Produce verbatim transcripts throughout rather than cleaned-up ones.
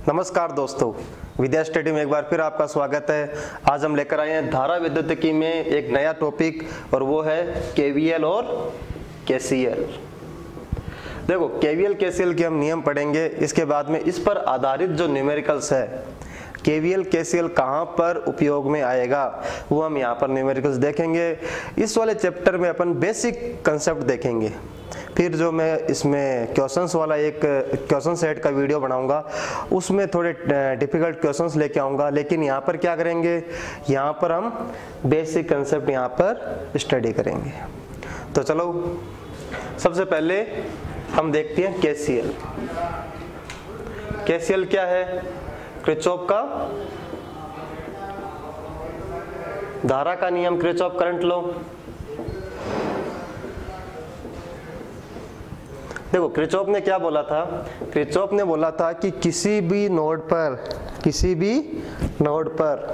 नमस्कार दोस्तों, विद्या स्टडी में एक बार फिर आपका स्वागत है। आज हम लेकर आए हैं धारा विद्युतिकी में एक नया टॉपिक और वो है केवीएल और केसीएल। देखो, केवीएल केसीएल के हम नियम पढ़ेंगे, इसके बाद में इस पर आधारित जो न्यूमेरिकल्स है केवीएल केसीएल कहाँ पर उपयोग में आएगा वो हम यहाँ पर न्यूमेरिकल्स देखेंगे। इस वाले चैप्टर में अपन बेसिक कंसेप्ट देखेंगे, फिर जो मैं इसमें क्वेश्चंस वाला एक क्वेश्चन सेट का वीडियो बनाऊंगा उसमें थोड़े डिफिकल्ट क्वेश्चंस लेके आऊंगा। लेकिन यहाँ पर क्या करेंगे, यहाँ पर हम बेसिक कंसेप्ट यहाँ पर स्टडी करेंगे। तो चलो सबसे पहले हम देखते हैं केसीएल। केसीएल क्या है? किरचॉफ का धारा का नियम, किरचॉफ करंट लॉ। देखो, किरचॉफ ने क्या बोला था? किरचॉफ ने बोला था कि किसी भी नोड पर किसी भी नोड पर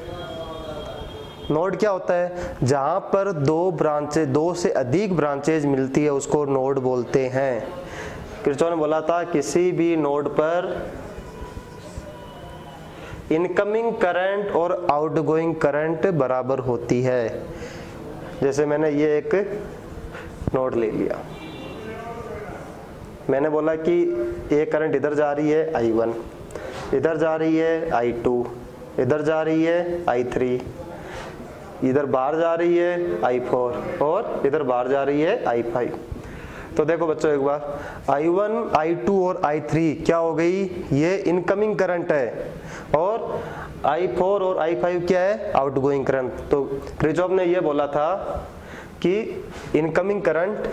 नोड क्या होता है? जहां पर दो ब्रांचेज दो से अधिक ब्रांचेज मिलती है उसको नोड बोलते हैं। किरचॉफ ने बोला था किसी भी नोड पर इनकमिंग करंट और आउटगोइंग करंट बराबर होती है। जैसे मैंने ये एक नोड ले लिया, मैंने बोला कि एक करंट इधर जा रही है आई वन, इधर जा रही है आई टू, इधर जा रही है आई थ्री, इधर बाहर जा रही है आई फोर और इधर बाहर जा रही है आई फाइव। तो देखो बच्चों, एक बार आई वन, आई टू और आई थ्री क्या हो गई? ये इनकमिंग करंट है और आई फोर और आई फाइव क्या है? Outgoing current. तो किरचॉफ ने ये बोला था कि इनकमिंग करंट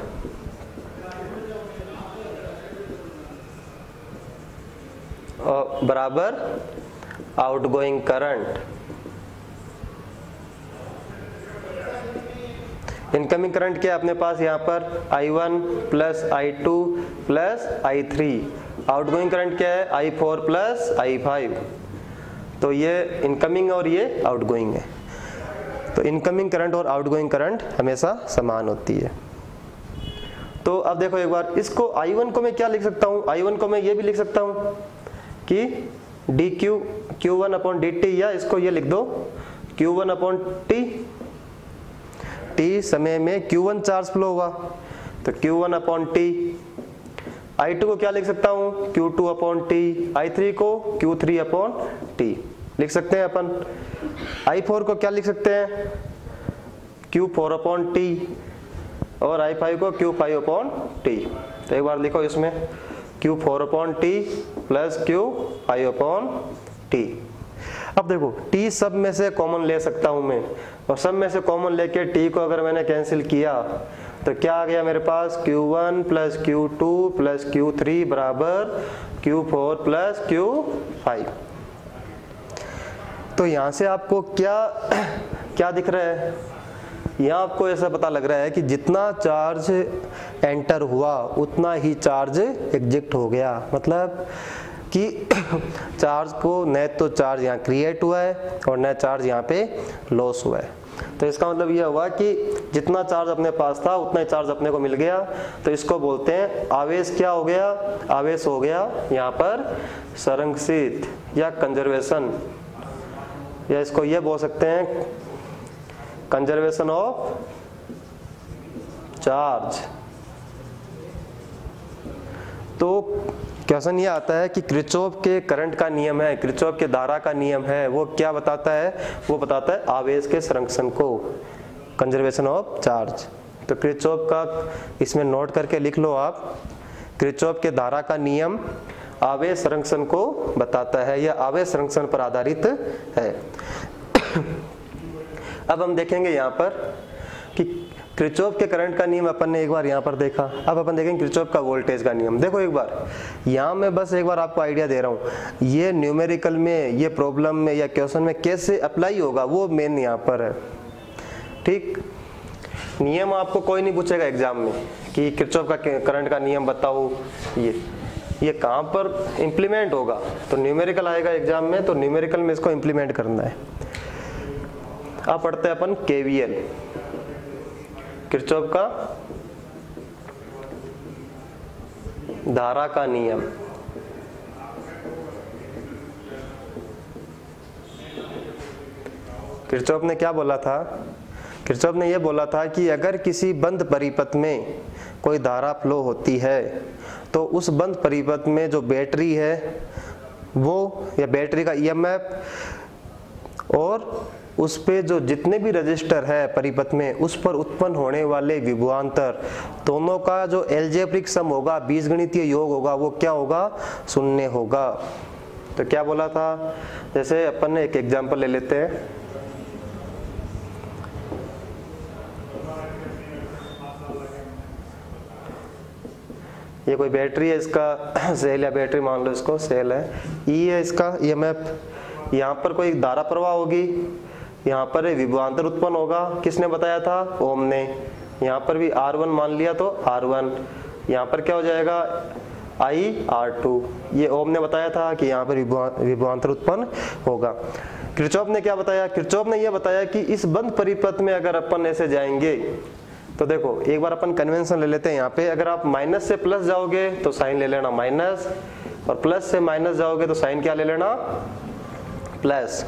बराबर आउटगोइंग करंट। इनकमिंग करंट क्या है अपने पास? यहाँ पर I one plus I two plus I three. Outgoing current क्या है? I four plus I five. तो ये इनकमिंग और ये आउटगोइंग है। तो इनकमिंग करंट और आउटगोइंग करंट हमेशा समान होती है। तो अब देखो एक बार, इसको आई वन को मैं क्या लिख सकता हूँ? आई वन को मैं ये भी लिख सकता हूँ कि D Q Q one upon D T, या इसको ये लिख दो Q one upon T. T समय में क्यू वन चार्ज फ्लो हुआ तो Q one upon T. I two को क्या लिख सकता हूँ? Q two upon T. I three को क्यू थ्री अपॉन टी लिख सकते हैं अपन। आई फोर को क्या लिख सकते हैं? क्यू फोर अपॉन टी और आई फाइव को क्यू फाइव अपॉन टी। तो एक बार लिखो इसमें Q four upon T plus Q five upon T. अब देखो, टी सब में से कॉमन ले सकता हूं मैं, और सब में से कॉमन लेके टी को अगर मैंने कैंसिल किया तो क्या आ गया मेरे पास? Q one plus Q two plus Q three बराबर Q four plus Q five. तो यहां से आपको क्या क्या दिख रहा है? यहाँ आपको ऐसा पता लग रहा है कि जितना चार्ज एंटर हुआ उतना ही चार्ज एग्जिट हो गया। मतलब कि चार्ज को न तो चार्ज यहाँ क्रिएट हुआ है और न चार्ज यहाँ पे लॉस हुआ है। तो इसका मतलब यह हुआ कि जितना चार्ज अपने पास था उतना ही चार्ज अपने को मिल गया। तो इसको बोलते हैं आवेश। क्या हो गया? आवेश हो गया यहाँ पर संरक्षित या कंजर्वेशन, या इसको ये बोल सकते हैं कंजर्वेशन ऑफ चार्ज। तो क्वेश्चन ये आता है कि किरचॉफ के करंट का नियम है, किरचॉफ के धारा का नियम है, वो क्या बताता है? वो बताता है आवेश के संरक्षण को, कंजर्वेशन ऑफ चार्ज। तो किरचॉफ का इसमें नोट करके लिख लो आप, किरचॉफ के धारा का नियम आवेश संरक्षण को बताता है या आवेश संरक्षण पर आधारित है। अब हम देखेंगे यहाँ पर कि किरचॉफ के करंट का नियम अपन ने एक बार यहाँ पर देखा। अब अपन देखेंगे किरचॉफ का वोल्टेज का नियम। देखो एक बार यहाँ मैं बस एक बार आपको आइडिया दे रहा हूँ, ये न्यूमेरिकल में, ये प्रॉब्लम में या क्वेश्चन में कैसे अप्लाई होगा वो मेन यहाँ पर है। ठीक, नियम आपको कोई नहीं पूछेगा एग्जाम में कि किरचॉफ का करंट का नियम बताओ, ये ये कहाँ पर इम्प्लीमेंट होगा? तो न्यूमेरिकल आएगा एग्जाम में, तो न्यूमेरिकल में इसको इम्प्लीमेंट करना है। अब पढ़ते हैं अपन केवीएल, किरचॉफ का धारा का नियम। किरचॉफ ने क्या बोला था? किरचॉफ ने यह बोला था कि अगर किसी बंद परिपथ में कोई धारा फ्लो होती है तो उस बंद परिपथ में जो बैटरी है वो, या बैटरी का ईएमएफ और उस पे जो जितने भी रजिस्टर है परिपथ में उस पर उत्पन्न होने वाले विभवांतर दोनों का जो एल्जेब्रिक सम होगा, बीजगणितीय योग होगा, वो क्या होगा? शून्य होगा। तो क्या बोला था? जैसे अपन एक एग्जांपल ले लेते हैं। ये कोई बैटरी है, इसका सेल या बैटरी मान लो, इसको सेल है, ई है इसका ईएमएफ। यहाँ पर कोई धारा प्रवाह होगी, यहाँ पर विभवांतर उत्पन्न होगा, किसने बताया था? ओम ने। यहाँ पर भी आर वन मान लिया तो आर वन, यहाँ पर क्या हो जाएगा? I R two. ये ओम ने बताया था कि यहाँ पर विभवांतर उत्पन्न होगा। किरचॉफ ने क्या बताया? किरचॉफ ने यह बताया कि इस बंद परिपथ में अगर अपन ऐसे जाएंगे तो देखो एक बार अपन कन्वेंशन ले लेते हैं। यहाँ पे अगर आप माइनस से प्लस जाओगे तो साइन ले लेना माइनस, और प्लस से माइनस जाओगे तो साइन क्या ले लेना? प्लस।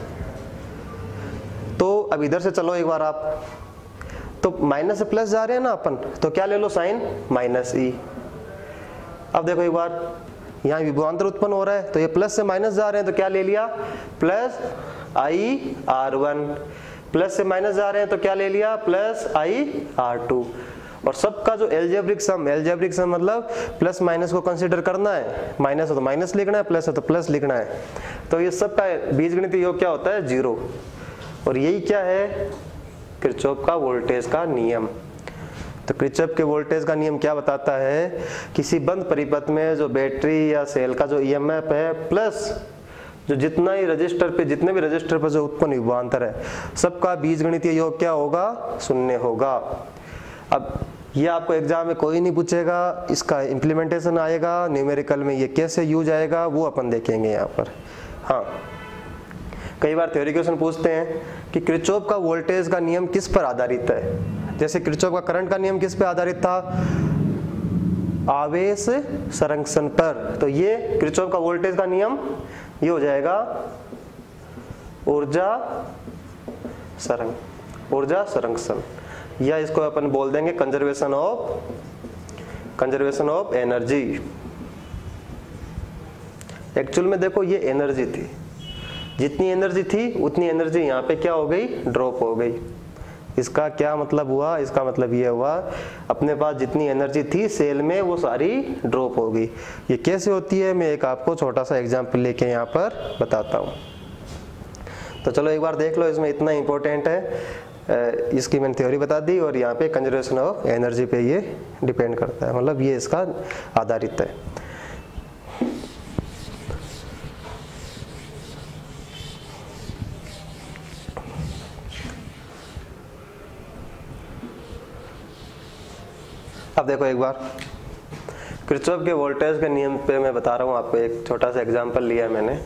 तो अब इधर से चलो एक बार आप, तो माइनस से प्लस जा रहे हैं ना अपन, तो क्या ले लो? साइन माइनस ई। अब देखो एक बार यहाँ विभवांतर उत्पन्न हो रहा है तो ये प्लस से माइनस जा रहे हैं तो क्या ले लिया? Plus I R one. Plus से माइनस जा रहे हैं तो क्या ले लिया? Plus I R two. और सबका जो एल्जेब्रिक सम, एल्जेब्रिक सम मतलब प्लस माइनस को कंसीडर करना है, माइनस है तो माइनस लिखना है, प्लस है तो प्लस लिखना है। तो ये सबका बीजगणितीय योग क्या होता है? जीरो। और यही क्या है? किरचॉफ का वोल्टेज का नियम। तो किरचॉफ के वोल्टेज का नियम क्या बताता है? किसी बंद परिपथ में जो बैटरी या सेल का जो ईएमएफ है प्लस जो जितना ही रजिस्टर पे, जितने भी रजिस्टर पर जो उत्पन्न विभवांतर है, सबका बीजगणितीय योग क्या होगा? शून्य होगा। अब ये आपको एग्जाम में कोई नहीं पूछेगा, इसका इम्प्लीमेंटेशन आएगा न्यूमेरिकल में, ये कैसे यूज आएगा वो अपन देखेंगे यहाँ पर। हाँ, कई बार थ्योरी क्वेश्चन पूछते हैं कि किरचॉफ का वोल्टेज का नियम किस पर आधारित है। जैसे किरचॉफ का करंट का नियम किस पे आधारित था? आवेश संरक्षण पर। तो ये किरचॉफ का वोल्टेज का नियम ये हो जाएगा ऊर्जा संरक्षण, ऊर्जा संरक्षण, या इसको अपन बोल देंगे conservation of conservation of energy. Actual में देखो ये एनर्जी थी, जितनी एनर्जी थी उतनी एनर्जी यहाँ पे क्या हो गई? ड्रॉप हो गई। इसका क्या मतलब हुआ? इसका मतलब ये हुआ अपने पास जितनी एनर्जी थी सेल में वो सारी ड्रॉप हो गई। ये कैसे होती है मैं एक आपको छोटा सा एग्जांपल लेके यहाँ पर बताता हूँ। तो चलो एक बार देख लो, इसमें इतना इम्पोर्टेंट है। इसकी मैंने थ्योरी बता दी और यहाँ पे कंजर्वेशन ऑफ एनर्जी पे ये डिपेंड करता है, मतलब ये इसका आधारित है। अब देखो एक बार किरचॉफ के वोल्टेज के नियम पे मैं बता रहा हूँ आपको, एक छोटा सा एग्जांपल लिया है मैंने।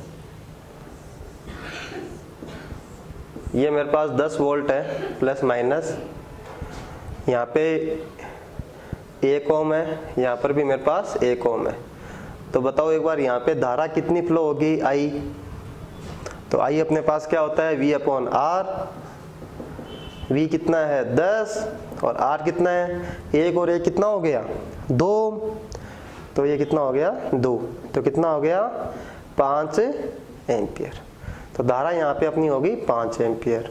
ये मेरे पास दस वोल्ट है प्लस माइनस, यहाँ पे एक ओम है, यहाँ पर भी मेरे पास एक ओम है। तो बताओ एक बार यहाँ पे धारा कितनी फ्लो होगी? आई। तो आई अपने पास क्या होता है? We upon are. वी कितना है? दस, और आर कितना है? एक और एक कितना हो गया? दो। तो ये कितना हो गया? दो। तो कितना हो गया? पाँच एम्पियर। तो धारा यहाँ पे अपनी होगी पाँच एम्पियर।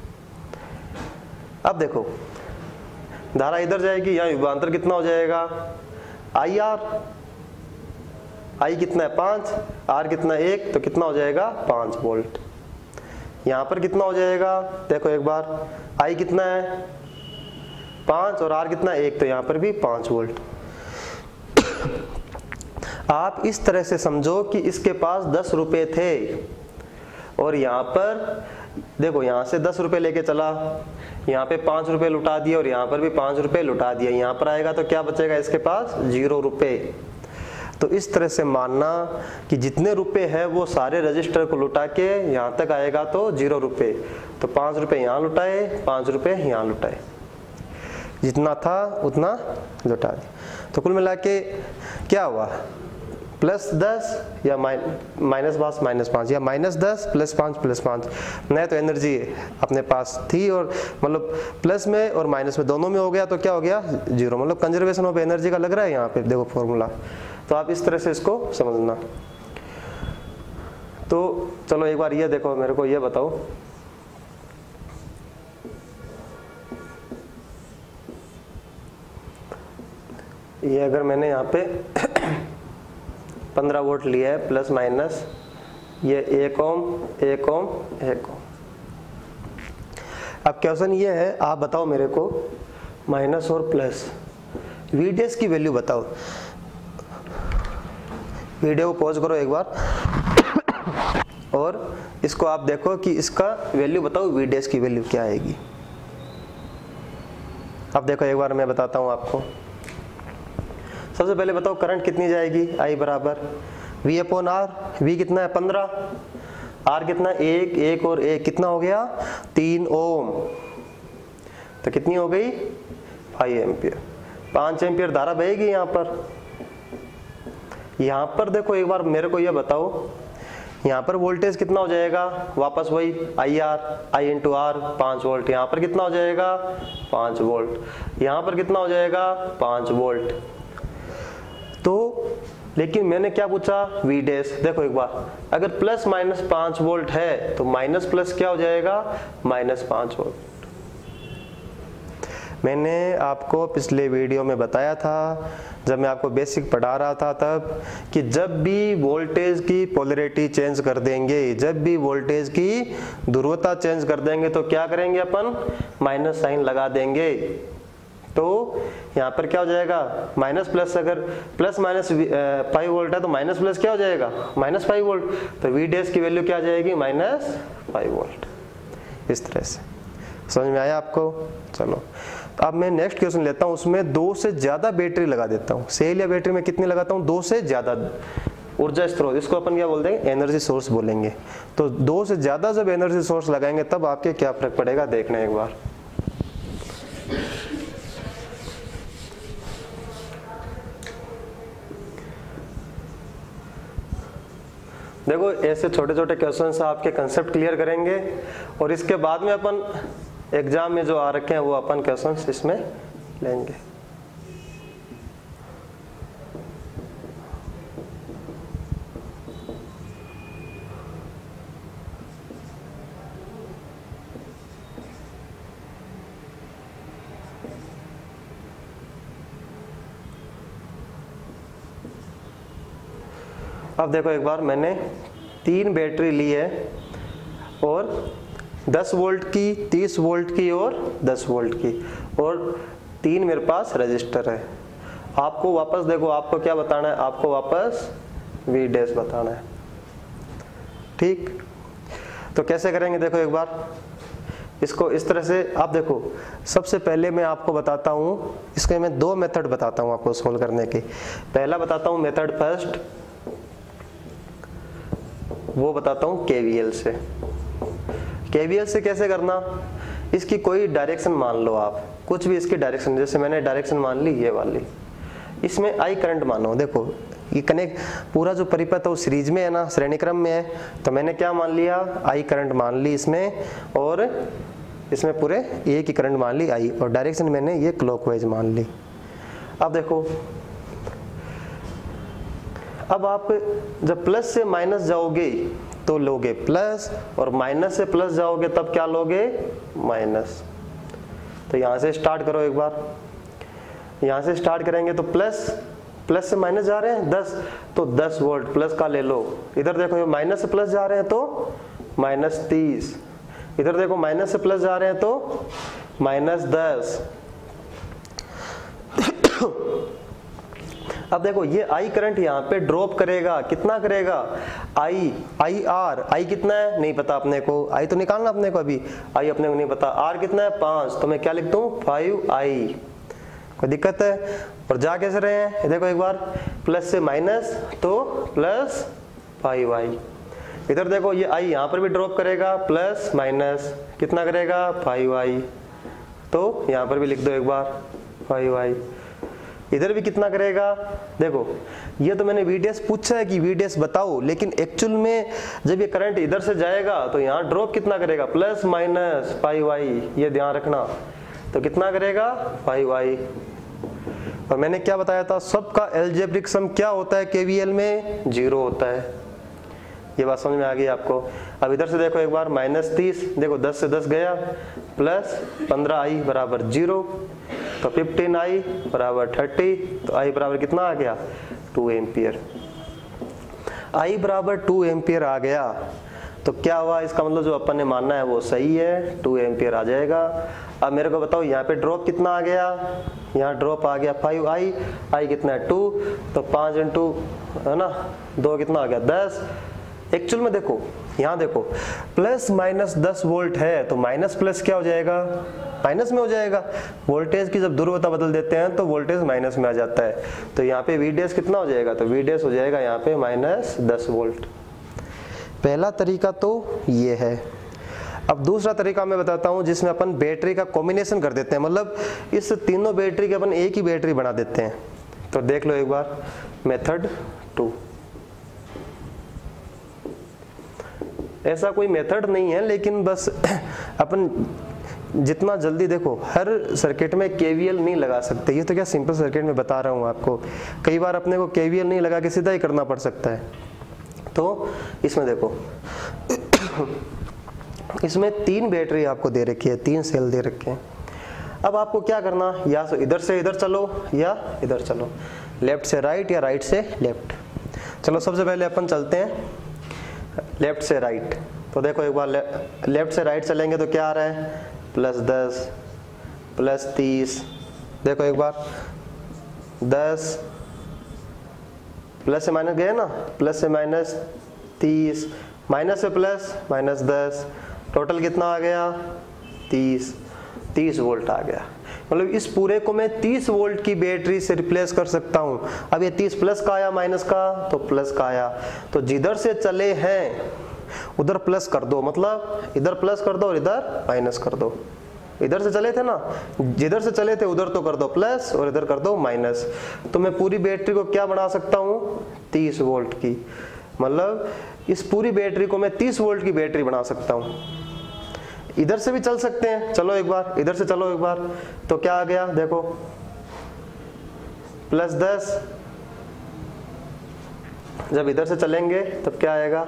अब देखो धारा इधर जाएगी, यहाँ विभवांतर कितना हो जाएगा? I R. आई कितना है? पाँच, आर कितना? एक, तो कितना हो जाएगा? पाँच वोल्ट। यहाँ पर कितना हो जाएगा? देखो एक बार, आई कितना है? पाँच, और आर कितना? एक, तो यहाँ पर भी पाँच वोल्ट। आप इस तरह से समझो कि इसके पास दस रुपए थे और यहाँ पर देखो यहाँ से दस रुपए लेके चला, यहाँ पे पाँच रुपए लुटा दिए और यहाँ पर भी पाँच रुपए लुटा दिए। यहाँ पर आएगा तो क्या बचेगा इसके पास? जीरो रुपए। तो इस तरह से मानना कि जितने रुपए है वो सारे रजिस्टर को लुटा के यहाँ तक आएगा तो जीरो रुपए। तो पाँच रुपए यहाँ लुटाए, पाँच रुपए यहाँ लुटाए, जितना था उतना लुटा दिया। तो कुल मिला के क्या हुआ? प्लस दस या माइनस पाँच माइनस पाँच, या माइनस दस प्लस पाँच प्लस पाँच। नहीं तो एनर्जी अपने पास थी और मतलब प्लस में और माइनस में दोनों में हो गया तो क्या हो गया, जीरो। मतलब कंजर्वेशन ऑफ एनर्जी का लग रहा है यहाँ पे, देखो फॉर्मूला। तो आप इस तरह से इसको समझना। तो चलो एक बार ये देखो, मेरे को ये बताओ, ये अगर मैंने यहाँ पे पंद्रह वोल्ट लिया है प्लस माइनस, ये एक ओम एक ओम एक ओम। अब क्वेश्चन ये है, आप बताओ मेरे को माइनस और प्लस वीडीएस की वैल्यू बताओ। वीडियो को पॉज करो एक बार और इसको आप देखो कि इसका वैल्यू बताओ, वीडीएस की वैल्यू क्या आएगी। अब देखो एक बार मैं बताता हूँ आपको। सबसे पहले बताओ करंट कितनी जाएगी, आई बराबर वी अपॉन आर। वी कितना है पंद्रह, आर कितना एक, एक और एक कितना हो गया तीन ओम, तो कितनी हो गई फाइव एम्पियर। पाँच एम्पियर धारा बहेगी यहाँ पर। यहाँ पर देखो एक बार मेरे को ये बताओ, यहाँ पर वोल्टेज कितना हो जाएगा, वापस वही I R, I into R, पाँच वोल्ट। यहाँ पर कितना हो जाएगा पाँच वोल्ट, यहाँ पर कितना हो जाएगा पाँच वोल्ट। तो लेकिन मैंने क्या पूछा, वी डैश। देखो एक बार, अगर प्लस माइनस पाँच वोल्ट है तो माइनस प्लस क्या हो जाएगा, माइनस पाँच वोल्ट। मैंने आपको पिछले वीडियो में बताया था, जब मैं आपको बेसिक पढ़ा रहा था तब, कि जब भी वोल्टेज की पोलैरिटी चेंज कर देंगे, जब भी वोल्टेज की ध्रुवता चेंज कर देंगे तो क्या करेंगे अपन, माइनस साइन लगा देंगे। तो यहाँ पर क्या हो जाएगा, माइनस प्लस, अगर प्लस माइनस फाइव वोल्ट है तो माइनस प्लस क्या हो जाएगा, माइनस फाइव वोल्ट। तो वी डैश की वैल्यू क्या आ जाएगी, माइनस फाइव वोल्ट। इस तरह से समझ में आया आपको। चलो तो अब मैं नेक्स्ट क्वेश्चन लेता हूँ, उसमें दो से ज्यादा बैटरी लगा देता हूँ। सेल या बैटरी में कितनी लगाता हूँ, दो से ज्यादा ऊर्जा स्रोत, इसको अपन क्या बोलते हैं, एनर्जी सोर्स बोलेंगे। तो दो से ज्यादा जब एनर्जी सोर्स लगाएंगे तब आपके क्या फर्क पड़ेगा, देखना एक बार। देखो ऐसे छोटे छोटे क्वेश्चन से आपके कंसेप्ट क्लियर करेंगे और इसके बाद में अपन एग्जाम में जो आ रखे हैं वो अपन क्वेश्चन इसमें लेंगे। अब देखो एक बार, मैंने तीन बैटरी ली है और दस वोल्ट की, तीस वोल्ट की और दस वोल्ट की, और तीन मेरे पास रजिस्टर है। आपको वापस देखो, आपको क्या बताना है, आपको वापस वी डैश बताना है। ठीक, तो कैसे करेंगे, देखो एक बार इसको इस तरह से। आप देखो सबसे पहले मैं आपको बताता हूँ, इसके मैं दो मेथड बताता हूँ आपको सोल्व करने की। पहला बताता हूँ मेथड फर्स्ट, वो बताता हूँ केवीएल से। केवीएल से कैसे करना, इसकी कोई डायरेक्शन मान लो आप, कुछ भी इसकी डायरेक्शन, जैसे मैंने डायरेक्शन मान ली ये वाली, इसमें आई करंट मानो। देखो ये कनेक्ट पूरा जो परिपथ है वो सीरीज में है ना, श्रेणी क्रम में है, तो मैंने क्या मान लिया, आई करंट मान ली इसमें, और इसमें पूरे एक ही करंट मान ली आई, और डायरेक्शन मैंने ये क्लॉकवाइज मान ली। अब देखो, अब आप जब प्लस से माइनस जाओगे तो लोगे प्लस, और माइनस से प्लस जाओगे तब क्या लोगे, माइनस। तो यहां से स्टार्ट करो एक बार, यहां से स्टार्ट करेंगे तो प्लस, प्लस से माइनस जा रहे हैं दस, तो दस वोल्ट प्लस का ले लो। इधर देखो माइनस से प्लस जा रहे हैं तो माइनस तीस, इधर देखो माइनस से प्लस जा रहे हैं तो माइनस दस। अब देखो ये आई करंट यहाँ पे ड्रॉप करेगा, कितना करेगा, आई, आई आर, आई कितना है नहीं पता अपने को, आई तो निकालना अपने को, अभी आई अपने को नहीं पता, आर कितना है पांच, तो मैं क्या लिखता हूँ फाइव आई। कोई दिक्कत है, और जा कैसे रहे हैं, देखो एक बार, प्लस से माइनस तो प्लस फाइव आई। इधर देखो ये आई यहाँ पर भी ड्रॉप करेगा, प्लस माइनस कितना करेगा फाइव आई, तो यहाँ पर भी लिख दो एक बार फाइव आई। इधर भी कितना करेगा। देखो ये तो मैंने वीडीएस पूछा है कि वीडीएस बताओ, लेकिन एक्चुअल में जब ये करंट इधर से जाएगा तो यहाँ ड्रॉप कितना करेगा, प्लस माइनस पाई वाई, ये ध्यान रखना। तो कितना करेगा, पाई वाई। और मैंने क्या बताया था, सबका एल्जेब्रिक सम क्या होता है केवीएल में, जीरो होता है। ये बात समझ में आ गई आपको। अब इधर से देखो एक बार, माइनस तीस, देखो दस से दस गया, प्लस पंद्रह आई बराबर जीरो, तो फिफ्टीन आई बराबर थर्टी, तो आई बराबर कितना आ गया, टू एम्पियर। आई बराबर टू एम्पियर आ गया तो क्या हुआ, इसका मतलब जो अपन ने मानना है वो सही है, टू एम्पियर आ जाएगा। अब मेरे को बताओ यहाँ पे ड्रॉप कितना आ गया, यहाँ ड्रॉप आ गया फाइव आई, आई कितना है टू, तो पाँच इंटू है ना दो कितना आ गया दस। एक्चुअल में देखो यहाँ देखो प्लस माइनस दस वोल्ट है, तो माइनस प्लस क्या हो जाएगा, माइनस में हो जाएगा। वोल्टेज की जब ध्रुवता बदल देते हैं तो वोल्टेज माइनस में आ जाता है। तो यहाँ पे वीडीएस कितना हो जाएगा, तो वीडीएस हो जाएगा यहाँ पे माइनस दस वोल्ट। पहला तरीका तो ये है। अब दूसरा तरीका मैं बताता हूँ जिसमें अपन बैटरी का कॉम्बिनेशन कर देते हैं, मतलब इस तीनों बैटरी के अपन एक ही बैटरी बना देते हैं। तो देख लो एक बार, मेथड टू। ऐसा कोई मेथड नहीं है, लेकिन बस अपन जितना जल्दी, देखो हर सर्किट में केवीएल नहीं लगा सकते, ये तो क्या सिंपल सर्किट में बता रहा हूँ आपको। कई बार अपने को केवीएल नहीं लगा के सीधा ही करना पड़ सकता है। तो इसमें देखो इसमें तीन बैटरी आपको दे रखी है, तीन सेल दे रखे हैं। अब आपको क्या करना, या तो इधर से इधर चलो या इधर चलो, लेफ्ट से राइट या राइट से लेफ्ट। चलो सबसे पहले अपन चलते हैं लेफ्ट से राइट। तो देखो एक बार ले, लेफ्ट से राइट चलेंगे तो क्या आ रहा है, प्लस दस, प्लस तीस। देखो एक बार दस, प्लस से माइनस गए ना, प्लस से माइनस तीस, माइनस से प्लस, माइनस दस, टोटल कितना आ गया, तीस। तीस वोल्ट आ गया। मतलब इस पूरे को मैं तीस वोल्ट की बैटरी से रिप्लेस कर सकता हूं। अब ये तीस प्लस का आया, माइनस का, तो प्लस का आया। तो जिधर से चले हैं उधर प्लस कर दो, मतलब इधर प्लस कर दो और इधर माइनस कर दो। इधर से चले थे ना, जिधर से चले थे उधर तो कर दो प्लस और इधर कर दो माइनस। तो मैं पूरी बैटरी को क्या बना सकता हूँ, तीस वोल्ट की। मतलब इस पूरी बैटरी को मैं तीस वोल्ट की बैटरी बना सकता हूँ। इधर से भी चल सकते हैं, चलो एक बार इधर से चलो एक बार, तो क्या आ गया देखो, प्लस दस। जब इधर से चलेंगे तब क्या आएगा,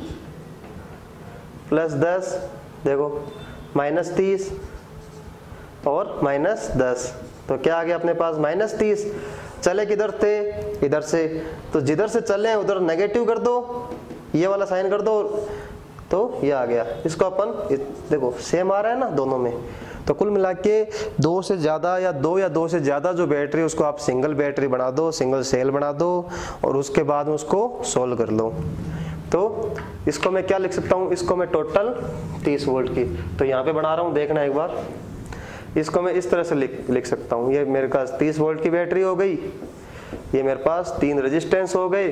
प्लस दस, देखो माइनस तीस और माइनस दस, तो क्या आ गया अपने पास, माइनस तीस। चले किधर थे, इधर से, तो जिधर से चले उधर नेगेटिव कर दो, ये वाला साइन कर दो, तो ये आ गया। इसको अपन देखो सेम आ रहा है ना दोनों में। तो कुल मिला के दो से ज़्यादा या दो या दो से ज़्यादा जो बैटरी उसको आप सिंगल बैटरी बना दो, सिंगल सेल बना दो और उसके बाद में उसको सोल्व कर लो। तो इसको मैं क्या लिख सकता हूँ, इसको मैं टोटल तीस वोल्ट की, तो यहाँ पे बना रहा हूँ, देखना एक बार। इसको मैं इस तरह से लिख लिख सकता हूँ, ये मेरे पास तीस वोल्ट की बैटरी हो गई, ये मेरे पास तीन रेजिस्टेंस हो गए,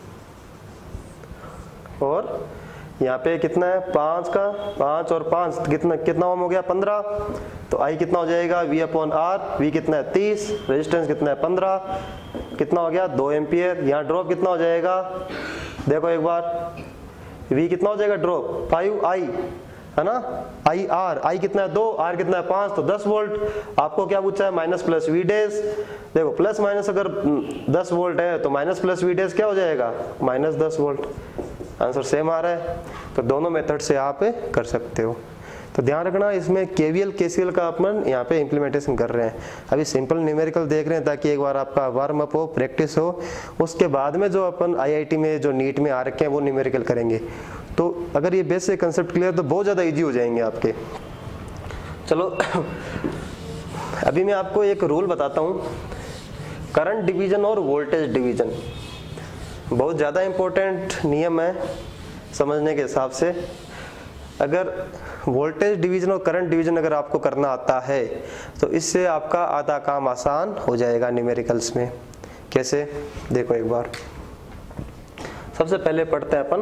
और यहाँ पे कितना है, पाँच का, पाँच और पाँच कितना कितना ओम हो गया, पंद्रह। तो आई कितना हो जाएगा, वी अपॉन आर, वी कितना है तीस, रेजिस्टेंस कितना है पंद्रह, कितना हो गया दो एम्पियर। यहाँ ड्रॉप कितना हो जाएगा, देखो एक बार, वी कितना हो जाएगा ड्रॉप, फाइव आई है ना, आई आर, आई कितना है दो, आर कितना है पाँच, तो दस वोल्ट। आपको क्या पूछा है, माइनस प्लस वी डेज। देखो प्लस माइनस अगर दस वोल्ट है तो माइनस प्लस वी डेज क्या हो जाएगा, माइनस दस वोल्ट। आंसर सेम आ रहा है। तो दोनों मेथड से आप कर सकते हो। तो ध्यान रखना, इसमें केवीएल केसीएल का अपन यहाँ पे इम्प्लीमेंटेशन कर रहे हैं। अभी सिंपल न्यूमेरिकल देख रहे हैं ताकि एक बार आपका वार्म अप हो, प्रैक्टिस हो, उसके बाद में जो अपन आईआईटी में जो नीट में आ रखे हैं वो न्यूमेरिकल करेंगे। तो अगर ये बेसिक कंसेप्ट क्लियर तो बहुत ज़्यादा ईजी हो जाएंगे आपके। चलो अभी मैं आपको एक रूल बताता हूँ, करंट डिवीजन और वोल्टेज डिवीजन। बहुत ज़्यादा इम्पोर्टेंट नियम है समझने के हिसाब से। अगर वोल्टेज डिवीजन और करंट डिवीजन अगर आपको करना आता है तो इससे आपका आधा काम आसान हो जाएगा न्यूमेरिकल्स में। कैसे, देखो एक बार, सबसे पहले पढ़ते हैं अपन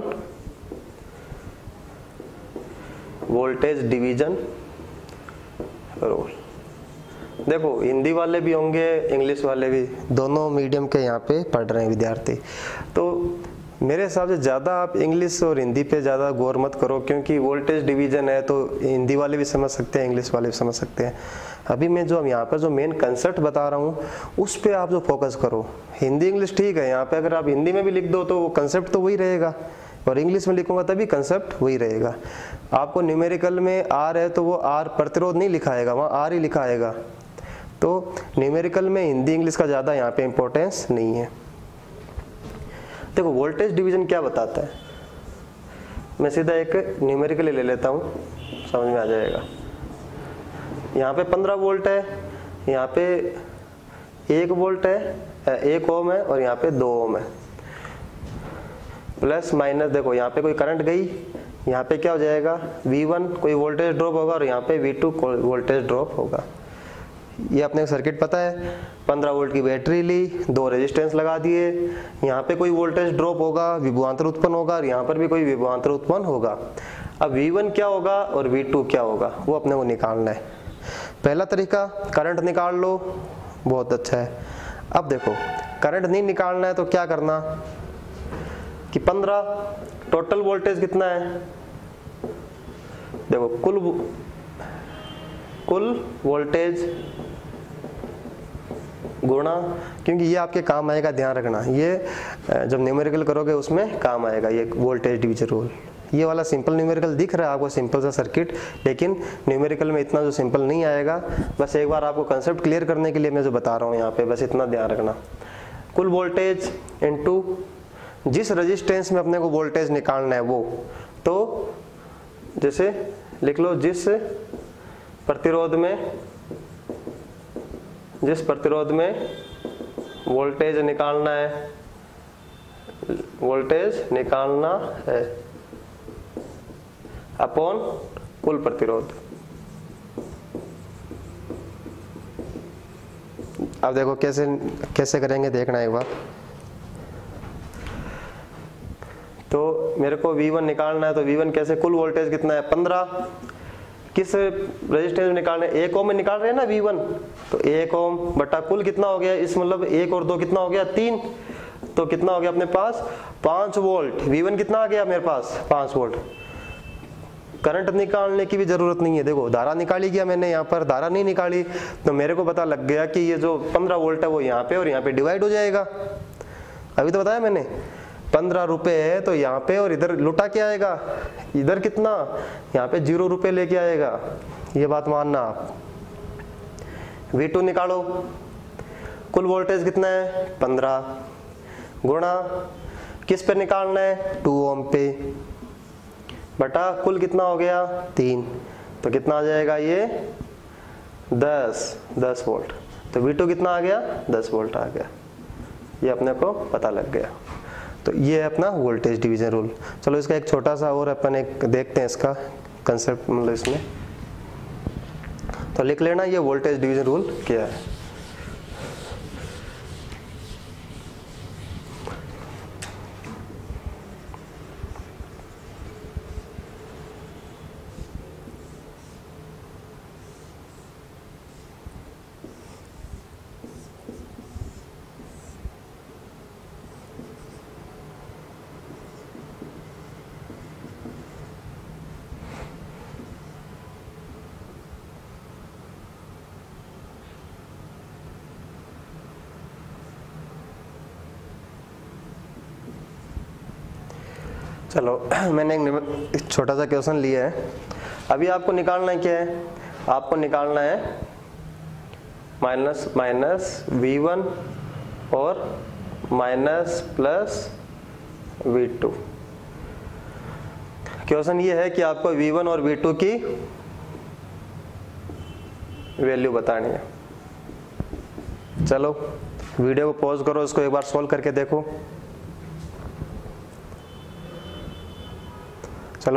वोल्टेज डिवीजन रूल। देखो हिंदी वाले भी होंगे, इंग्लिश वाले भी, दोनों मीडियम के यहाँ पे पढ़ रहे हैं विद्यार्थी। तो मेरे हिसाब से ज़्यादा आप इंग्लिश और हिंदी पे ज़्यादा गौर मत करो, क्योंकि वोल्टेज डिवीज़न है तो हिंदी वाले भी समझ सकते हैं, इंग्लिश वाले भी समझ सकते हैं। अभी मैं जो यहाँ पर जो मेन कंसेप्ट बता रहा हूँ उस पर आप जो फोकस करो। हिंदी इंग्लिश ठीक है, यहाँ पे अगर आप हिंदी में भी लिख दो तो वो कंसेप्ट तो वही रहेगा, और इंग्लिश में लिखूंगा तभी कंसेप्ट वही रहेगा। आपको न्यूमेरिकल में आर है तो वो आर प्रतिरोध नहीं लिखाएगा, वहाँ आर ही लिखाएगा। तो न्यूमेरिकल में हिंदी इंग्लिश का ज़्यादा यहाँ पे इम्पोर्टेंस नहीं है। देखो वोल्टेज डिवीज़न क्या बताता है, मैं सीधा एक न्यूमेरिकल ले लेता हूँ, समझ में आ जाएगा। यहाँ पे पंद्रह वोल्ट है, यहाँ पे एक वोल्ट है, एक ओम है, और यहाँ पे दो ओम है। प्लस माइनस देखो यहाँ पे कोई करंट गई, यहाँ पे क्या हो जाएगा वी वन कोई वोल्टेज ड्रॉप होगा, और यहाँ पे वी टू वोल्टेज ड्रॉप होगा। ये अपने को सर्किट पता है, पंद्रह वोल्ट की बैटरी ली, दो रेजिस्टेंस लगा दिए, यहाँ पे कोई वोल्टेज ड्रॉप होगा, विभवांतर उत्पन्न होगा, और यहाँ पर भी कोई विभवांतर उत्पन्न होगा। अब वी वन क्या होगा और वी टू क्या होगा वो अपने को निकालना है। पहला तरीका करंट निकाल लो, बहुत अच्छा है। अब देखो करंट नहीं निकालना है तो क्या करना कि पंद्रह टोटल वोल्टेज कितना है, देखो कुल कुल वोल्टेज गुणा, क्योंकि ये आपके काम आएगा, ध्यान रखना, ये जब न्यूमेरिकल करोगे उसमें काम आएगा ये वोल्टेज डिवीजन रूल। ये वाला सिंपल न्यूमेरिकल दिख रहा है आपको, सिंपल सा सर्किट, लेकिन न्यूमेरिकल में इतना जो सिंपल नहीं आएगा। बस एक बार आपको कंसेप्ट क्लियर करने के लिए मैं जो बता रहा हूँ यहाँ पे, बस इतना ध्यान रखना। कुल वोल्टेज इनटू जिस रेजिस्टेंस में अपने को वोल्टेज निकालना है वो, तो जैसे लिख लो जिस प्रतिरोध में जिस प्रतिरोध में वोल्टेज निकालना है वोल्टेज निकालना है अपॉन कुल प्रतिरोध। अब देखो कैसे कैसे करेंगे, देखना एक बार। तो मेरे को वी वन निकालना है, तो वी वन कैसे, कुल वोल्टेज कितना है पंद्रह, किस रेजिस्टेंस में निकालना है, एक ओम में निकाल रहे हैं ना वी वन, तो एक ओम बटा कुल कितना हो गया, इस मतलब एक और दो कितना हो गया तीन, तो कितना हो गया अपने पास पाँच वोल्ट। वी वन कितना आ गया मेरे पास पाँच वोल्ट। करंट निकालने की भी जरूरत नहीं है, देखो धारा निकाली गया मैंने, यहाँ पर धारा नहीं निकाली तो मेरे को पता लग गया कि ये जो पंद्रह वोल्ट है वो यहाँ पे और यहाँ पे डिवाइड हो जाएगा। अभी तो बताया मैंने पंद्रह रुपए है तो यहाँ पे, और इधर लुटा के आएगा, इधर कितना यहाँ पे जीरो रुपए लेके आएगा, ये बात मानना आप। वी टू निकालो, कुल वोल्टेज कितना है पंद्रह, गुणा किस पे निकालना है टू ओम पे, बटा कुल कितना हो गया तीन, तो कितना आ जाएगा ये दस दस वोल्ट। तो वी टू कितना आ गया दस वोल्ट आ गया, ये अपने को पता लग गया। तो ये है अपना वोल्टेज डिवीजन रूल। चलो इसका एक छोटा सा और अपन एक देखते हैं इसका कंसेप्ट, मतलब इसमें तो लिख लेना ये वोल्टेज डिवीजन रूल क्या है। चलो मैंने एक छोटा सा क्वेश्चन लिया है। अभी आपको निकालना है क्या है, आपको निकालना है माइनस माइनस वी वन और minus plus V two. Question ये है कि आपको वी वन और वी टू की वैल्यू बतानी है। चलो वीडियो को पॉज करो, इसको एक बार सॉल्व करके देखो। चलो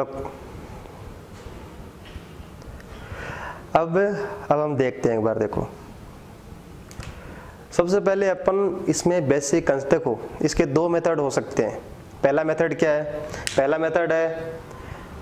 अब अब हम देखते हैं एक बार। देखो सबसे पहले अपन इसमें बेसिक देखो, इसके दो मेथड हो सकते हैं। पहला मेथड क्या है, पहला मेथड है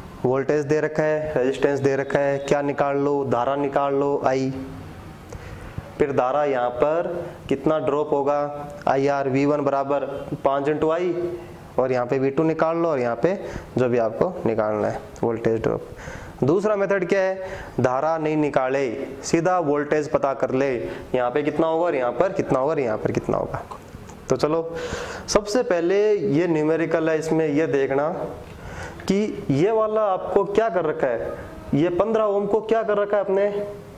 वोल्टेज दे रखा है, रेजिस्टेंस दे रखा है, क्या निकाल लो, धारा निकाल लो आई। फिर धारा यहाँ पर कितना ड्रॉप होगा, आई आर वी वन बराबर पाँच इंटू आई, और यहाँ पे वी टू निकाल लो, और यहाँ पे जो भी आपको निकालना है वोल्टेज ड्रॉप। दूसरा मेथड क्या है, धारा नहीं निकाले, सीधा वोल्टेज पता कर ले, यहाँ पे कितना होगा और यहाँ पर कितना होगा और यहाँ पर कितना होगा। तो चलो सबसे पहले ये न्यूमेरिकल है, इसमें ये देखना कि ये वाला आपको क्या कर रखा है, ये पंद्रह ओम को क्या कर रखा है अपने,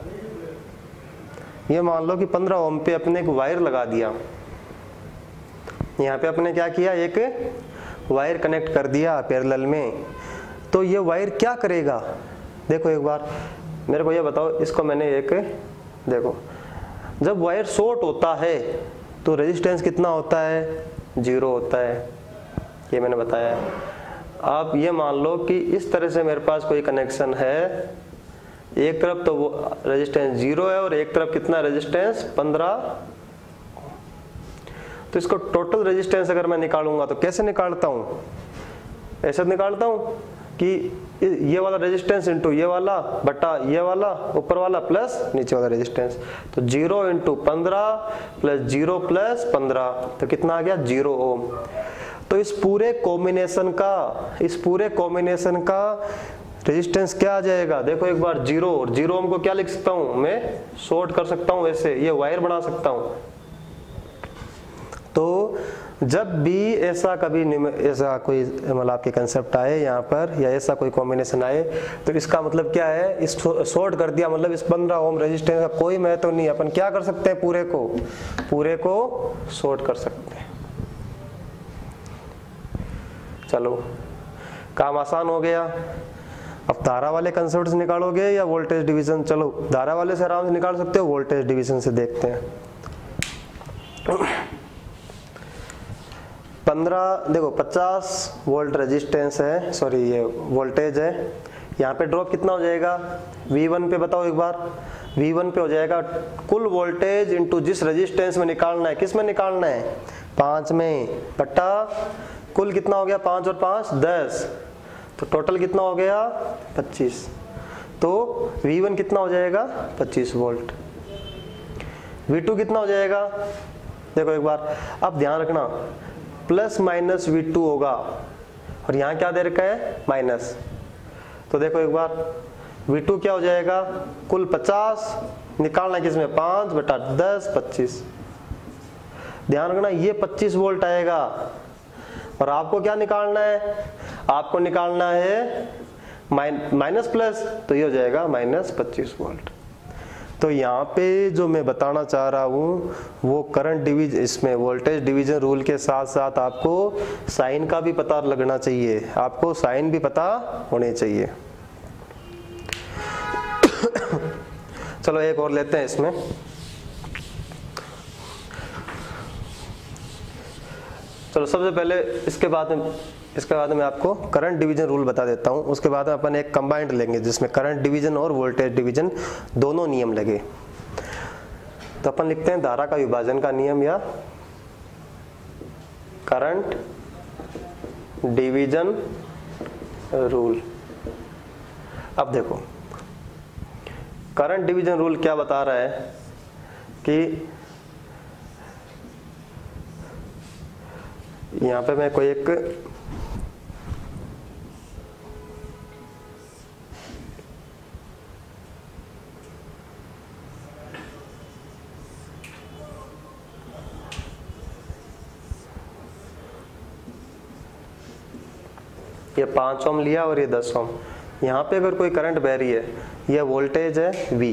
ये मान लो कि पंद्रह ओम पे अपने एक वायर लगा दिया, यहाँ पे अपने क्या किया, एक वायर कनेक्ट कर दिया पैरेलल में। तो ये वायर क्या करेगा, देखो एक बार मेरे को ये बताओ, इसको मैंने एक, देखो जब वायर शॉर्ट होता है तो रेजिस्टेंस कितना होता है, जीरो होता है, ये मैंने बताया। आप ये मान लो कि इस तरह से मेरे पास कोई कनेक्शन है, एक तरफ तो वो रेजिस्टेंस जीरो है और एक तरफ कितना रेजिस्टेंस पंद्रह। तो इसको टोटल रेजिस्टेंस अगर मैं निकालूंगा तो कैसे निकालता हूँ, ऐसे निकालता हूँ कि ये वाला रेजिस्टेंस इंटू ये वाला बटा ये वाला ऊपर वाला प्लस नीचे वाला रेजिस्टेंस। तो जीरो इंटू पंद्रह प्लस जीरो प्लस पंद्रह, तो कितना आ गया, जीरो ओम। तो इस पूरे कॉम्बिनेशन का इस पूरे कॉम्बिनेशन का रेजिस्टेंस क्या आ जाएगा, देखो एक बार, जीरो, और जीरो ओम को क्या लिख सकता हूँ मैं, शॉर्ट कर सकता हूँ, ऐसे ये वायर बना सकता हूँ। तो जब भी ऐसा कभी ऐसा कोई मतलब आपके कंसेप्ट आए यहाँ पर, या ऐसा कोई कॉम्बिनेशन आए, तो इसका मतलब क्या है, इस शॉर्ट कर दिया, मतलब इस पंद्रह ओम रेजिस्टेंस का कोई महत्व तो नहीं, अपन क्या कर सकते हैं, पूरे को पूरे को शॉर्ट कर सकते हैं। चलो काम आसान हो गया। अब धारा वाले कंसेप्ट निकालोगे या वोल्टेज डिवीजन, चलो धारा वाले से आराम से निकाल सकते हो, वोल्टेज डिवीजन से देखते हैं। पंद्रह, देखो पचास वोल्ट रेजिस्टेंस है, सॉरी ये वोल्टेज है, यहाँ पे ड्रॉप कितना हो जाएगा, वी वन पे बताओ एक बार, वी वन पे हो जाएगा कुल वोल्टेज इंटू जिस रेजिस्टेंस में निकालना है, किस में निकालना है, पाँच में, बटा कुल कितना हो गया, पाँच और पाँच दस, तो टोटल कितना हो गया पच्चीस। तो वी वन कितना हो जाएगा पच्चीस वोल्ट। वी टू कितना हो जाएगा, देखो एक बार, अब ध्यान रखना प्लस माइनस वी टू होगा, और यहाँ क्या दे रखा है माइनस। तो देखो एक बार वी टू क्या हो जाएगा, कुल पचास, निकालना किसमें, पाँच बटा दस, पच्चीस। ध्यान रखना ये पच्चीस वोल्ट आएगा, और आपको क्या निकालना है, आपको निकालना है माइनस प्लस, तो ये हो जाएगा माइनस पच्चीस वोल्ट। तो यहाँ पे जो मैं बताना चाह रहा हूँ वो करंट डिवीजन, इसमें वोल्टेज डिवीजन रूल के साथ साथ आपको साइन का भी पता लगना चाहिए, आपको साइन भी पता होने चाहिए। चलो एक और लेते हैं इसमें। चलो सबसे पहले इसके बाद में इसके बाद में आपको करंट डिवीजन रूल बता देता हूँ, उसके बाद में अपन एक कंबाइंड लेंगे जिसमें करंट डिवीजन और वोल्टेज डिवीजन दोनों नियम लगे। तो अपन लिखते हैं धारा का विभाजन का नियम या करंट डिवीजन रूल। अब देखो करंट डिवीजन रूल क्या बता रहा है कि यहाँ पे मैं कोई एक ये पाँच ओम लिया और ये दस ओम, यहाँ पे अगर कोई करंट बह रही है, यह वोल्टेज है V।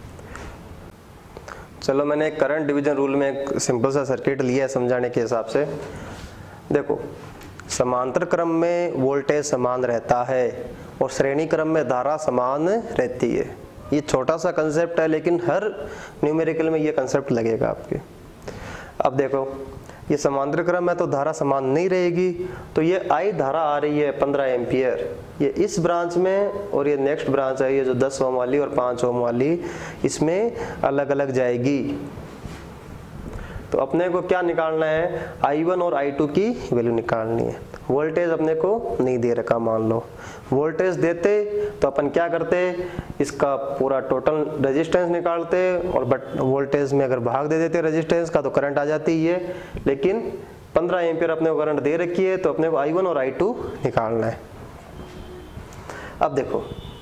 चलो मैंने एक करंट डिवीजन रूल में एक सिंपल सा सर्किट लिया है समझाने के हिसाब से। देखो समांतर क्रम में वोल्टेज समान रहता है और श्रेणी क्रम में धारा समान रहती है। ये छोटा सा कंसेप्ट है लेकिन हर न्यूमेरिकल में ये कंसेप्ट लगेगा आपके। अब देखो ये समांतर क्रम है तो धारा समान नहीं रहेगी, तो ये आई धारा आ रही है पंद्रह एम्पियर, ये इस ब्रांच में, और ये नेक्स्ट ब्रांच है ये जो दस ओम वाली और पाँच ओम वाली, इसमें अलग अलग जाएगी। तो अपने को क्या निकालना है, आई वन और आई टू की वैल्यू निकालनी है। वोल्टेज अपने को नहीं दे रखा, मान लो वोल्टेज देते तो अपन क्या करते, इसका पूरा टोटल रेजिस्टेंस निकालते और बट वोल्टेज में अगर भाग दे देते रेजिस्टेंस का तो करंट आ जाती है, लेकिन पंद्रह एम्पियर अपने को करंट दे रखी है तो अपने को आई वन और आई टू निकालना है। अब देखो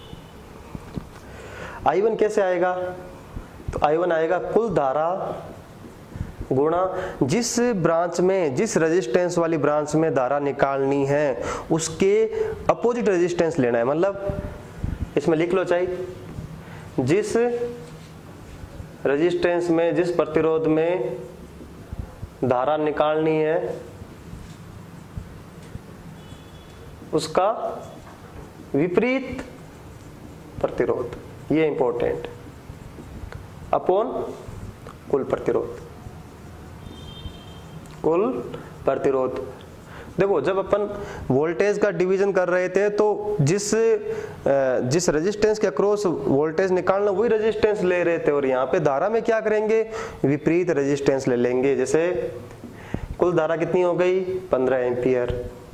आई वन कैसे आएगा, तो आई वन आएगा कुल धारा गुणा जिस ब्रांच में, जिस रेजिस्टेंस वाली ब्रांच में धारा निकालनी है उसके अपोजिट रेजिस्टेंस लेना है। मतलब इसमें लिख लो चाहिए, जिस रेजिस्टेंस में, जिस प्रतिरोध में धारा निकालनी है उसका विपरीत प्रतिरोध, ये इंपॉर्टेंट, अपॉन कुल प्रतिरोध, कुल प्रतिरोध। देखो जब अपन वोल्टेज का डिवीजन कर रहे थे तो जिस जिस रेजिस्टेंस के अक्रॉस वोल्टेज निकालना वही रेजिस्टेंस ले रहे थे, और यहाँ पे धारा में क्या करेंगे, विपरीत रेजिस्टेंस ले लेंगे। जैसे कुल धारा कितनी हो गई, पंद्रह एम्पियर,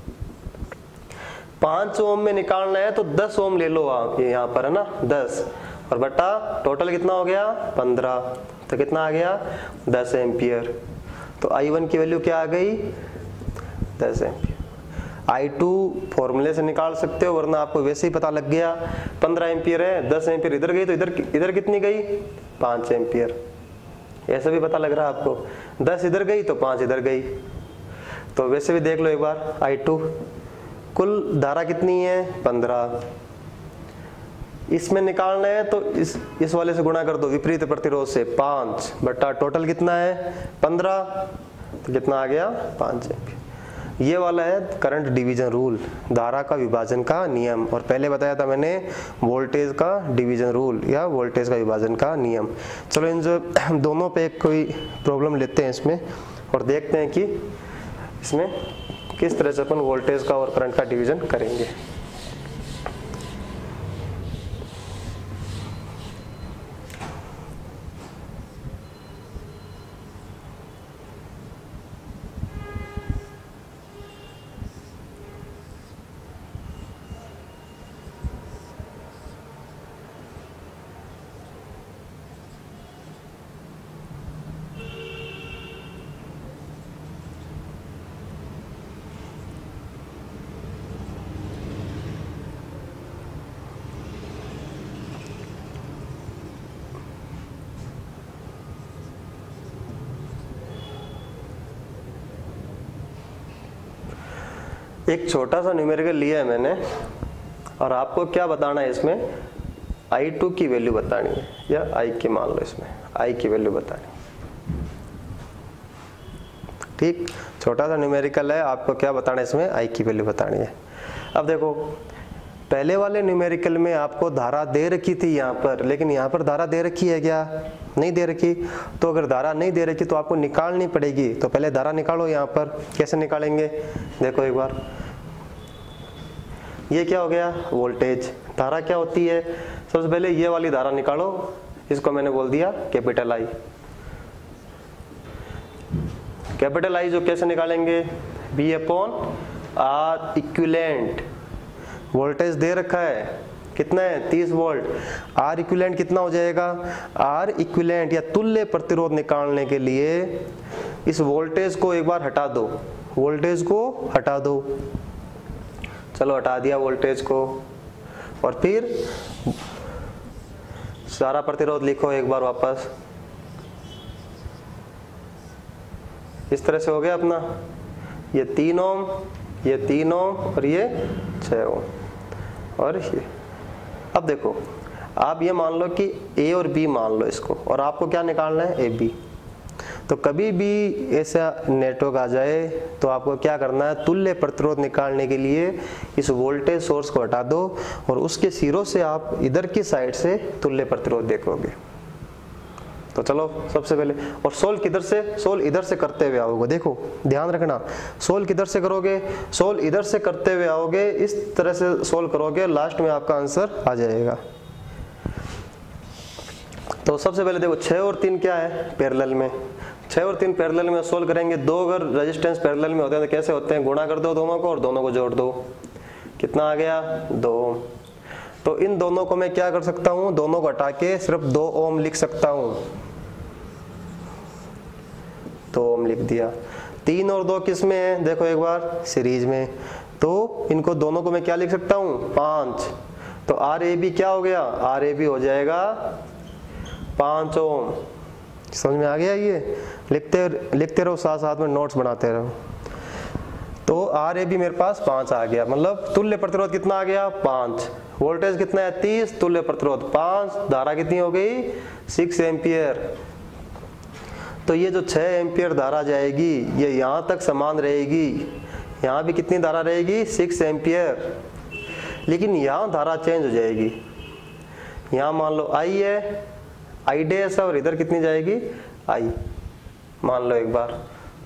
पांच ओम में निकालना है तो दस ओम ले लो आप, ये यहाँ पर है ना दस, और बटा टोटल कितना हो गया पंद्रह, तो कितना आ गया दस एम्पियर। तो आई वन की वैल्यू क्या आ गई, दस एम्पियर। आई टू फॉर्मूले से निकाल सकते हो, वरना आपको वैसे ही पता लग गया, पंद्रह एम्पियर है, दस एम्पियर इधर गई तो इधर इधर कितनी गई, पाँच एम्पियर, ऐसा भी पता लग रहा है आपको, दस इधर गई तो पाँच इधर गई। तो वैसे भी देख लो एक बार, आई टू कुल धारा कितनी है पंद्रह, इसमें निकालना है तो इस इस वाले से गुणा कर दो विपरीत प्रतिरोध से, पाँच बटा टोटल कितना है पंद्रह, तो कितना आ गया पाँच एम्पियर। ये वाला है करंट डिवीजन रूल, धारा का विभाजन का नियम, और पहले बताया था मैंने वोल्टेज का डिवीजन रूल या वोल्टेज का विभाजन का नियम। चलो इन जो दोनों पे एक कोई प्रॉब्लम लेते हैं इसमें और देखते हैं कि इसमें किस तरह से अपन वोल्टेज का और करंट का डिवीजन करेंगे। एक छोटा सा न्यूमेरिकल लिया है मैंने, और आपको क्या बताना है इसमें, आई टू की वैल्यू बतानी है, या आई की मान लो इसमें आई की वैल्यू बतानी है। ठीक, छोटा सा न्यूमेरिकल है, आपको क्या बताना है इसमें, आई की वैल्यू बतानी है। अब देखो पहले वाले न्यूमेरिकल में आपको धारा दे रखी थी यहाँ पर, लेकिन यहाँ पर धारा दे रखी है क्या, नहीं दे रखी। तो अगर धारा नहीं दे रखी तो आपको निकालनी पड़ेगी, तो पहले धारा निकालो। यहाँ पर कैसे निकालेंगे, देखो एक बार, ये क्या हो गया वोल्टेज, धारा क्या होती है, सबसे पहले ये वाली धारा निकालो, इसको मैंने बोल दिया कैपिटल आई। कैपिटल आई जो कैसे निकालेंगे, B upon R equivalent, voltage दे रखा है कितना है तीस वोल्ट, आर इक्विवेलेंट कितना हो जाएगा, आर इक्विवेलेंट या तुल्य प्रतिरोध निकालने के लिए इस वोल्टेज को एक बार हटा दो, वोल्टेज को हटा दो, चलो हटा दिया वोल्टेज को, और फिर सारा प्रतिरोध लिखो एक बार वापस, इस तरह से हो गया अपना, ये तीन ओम, ये तीन ओम और ये छह ओम, और ये। अब देखो आप ये मान लो कि ए और बी मान लो इसको, और आपको क्या निकालना है, ए बी। तो कभी भी ऐसा नेटवर्क आ जाए तो आपको क्या करना है, तुल्य प्रतिरोध निकालने के लिए इस वोल्टेज सोर्स को हटा दो और उसके सिरों से आप इधर की साइड से तुल्य प्रतिरोध देखोगे। तो चलो सबसे पहले, और सोल्व किधर से, सोल्व इधर से करते हुए आओगे, देखो ध्यान रखना, सोल्व किधर से करोगे, सोल्व इधर से करते हुए आओगे, इस तरह से सोल्व करोगे, लास्ट में आपका आंसर आ जाएगा। तो सबसे पहले देखो छह और तीन क्या है पैरेलल में, छः और तीन पैरेलल में सोल्व करेंगे। दो अगर रेजिस्टेंस पैरेलल में होते हैं तो कैसे होते हैं, गुणा कर दो दोनों को और दोनों को जोड़ दो, कितना आ गया, दो ओम। तो इन दोनों को मैं क्या कर सकता हूँ, दोनों को हटा के सिर्फ दो ओम लिख सकता हूँ, दो ओम लिख दिया। तीन और दो किस में है, देखो एक बार सीरीज में, तो इनको दोनों को मैं क्या लिख सकता हूँ, पाँच। तो आर ए बी क्या हो गया, आर ए बी हो जाएगा पाँच ओम। समझ में आ गया, ये लिखते लिखते रहो, साथ साथ में नोट्स बनाते रहो। तो आर ए बी मेरे पास पाँच आ गया, मतलब तुल्य प्रतिरोध कितना आ गया, पाँच। वोल्टेज कितना है, तीस, तुल्य प्रतिरोध पाँच, धारा कितनी हो गई, सिक्स एम्पियर। तो ये जो छः एम्पियर धारा जाएगी ये यहाँ तक समान रहेगी, यहाँ भी कितनी धारा रहेगी, सिक्स एम्पियर। लेकिन यहाँ धारा चेंज हो जाएगी, यहाँ मान लो आई है, आई डैश, और इधर कितनी जाएगी, आई। मान लो एक बार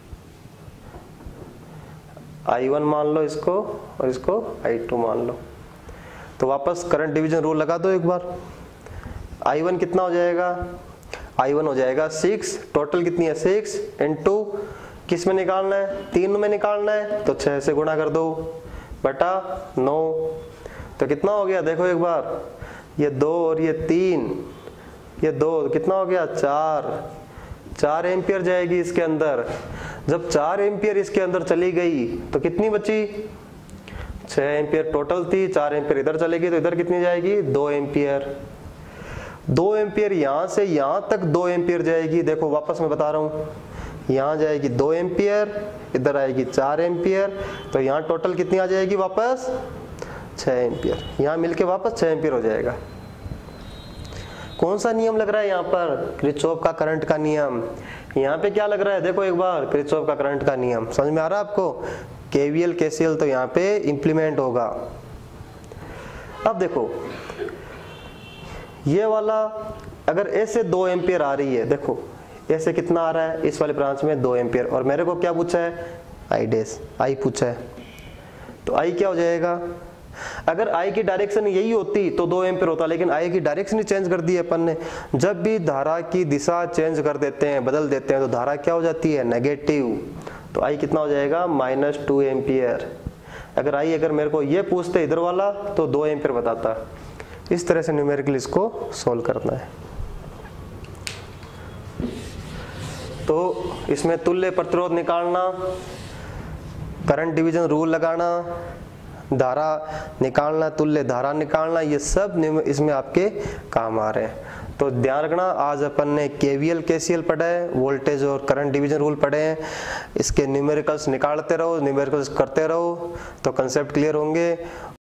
आई वन मान लो इसको, और इसको आई टू मान लो। तो वापस करंट डिवीजन रूल लगा दो एक बार। आई वन कितना हो जाएगा, आई वन हो जाएगा सिक्स, टोटल कितनी है, सिक्स इंटू किस में निकालना है, तीन में निकालना है, तो छः से गुणा कर दो बटा नौ। तो कितना हो गया, देखो एक बार, ये दो और ये तीन, ये दो, कितना हो गया, चार। चार एम्पियर जाएगी इसके अंदर। जब चार एम्पियर इसके अंदर चली गई तो कितनी बची, छः एम्पियर टोटल थी, चार एम्पियर इधर चलेगी तो इधर कितनी जाएगी, दो एम्पियर। दो एम्पियर यहाँ से यहाँ तक दो एम्पियर जाएगी। देखो वापस मैं बता रहा हूँ, यहाँ जाएगी दो एम्पियर, इधर आएगी चार एम्पियर, तो यहाँ टोटल कितनी आ जाएगी, वापस छः एम्पियर। यहाँ मिलके वापस छः एम्पियर हो जाएगा। कौन सा नियम लग रहा है यहाँ पर, किरचॉफ का करंट का नियम। यहाँ पे क्या लग रहा है, देखो एक बार, किरचॉफ का करंट का नियम। समझ में आ रहा है आपको, के वी एल के सी एल तो यहाँ पे इंप्लीमेंट होगा। अब देखो ये वाला अगर ऐसे दो एम्पियर आ रही है, देखो ऐसे कितना आ रहा है, इस वाले ब्रांच में दो एम्पियर, और मेरे को क्या पूछा है, आई डैश, आई पूछा है। तो आई क्या हो जाएगा, अगर आई की डायरेक्शन यही होती तो दो एम्पियर होता, लेकिन आई की डायरेक्शन ही चेंज कर दी है अपन ने। जब भी धारा की दिशा चेंज कर देते हैं, बदल देते हैं, तो धारा क्या हो जाती है, नेगेटिव। तो आई कितना हो जाएगा, माइनस टू एम्पियर। अगर आई अगर मेरे को ये पूछते इधर वाला तो दो एम्पियर बताता। इस तरह से न्यूमेरिकल इसको सोल्व करना है। तो इसमें तुल्य प्रतिरोध निकालना, करंट डिवीजन रूल लगाना, धारा निकालना, तुल्य धारा निकालना, ये सब इसमें आपके काम आ रहे हैं। तो ध्यान रखना, आज अपन ने के वी एल के सी एल पढ़ा है, वोल्टेज और करंट डिवीजन रूल पढ़े हैं। इसके न्यूमेरिकल्स निकालते रहो, न्यूमेरिकल्स करते रहो तो कंसेप्ट क्लियर होंगे।